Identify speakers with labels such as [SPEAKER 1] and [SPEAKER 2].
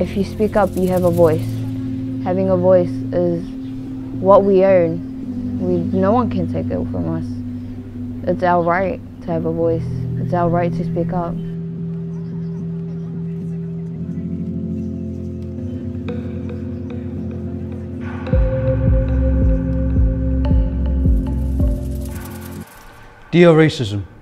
[SPEAKER 1] If you speak up, you have a voice. Having a voice is what we own. No one can take it from us. It's our right to have a voice. It's our right to speak up.
[SPEAKER 2] Dear racism,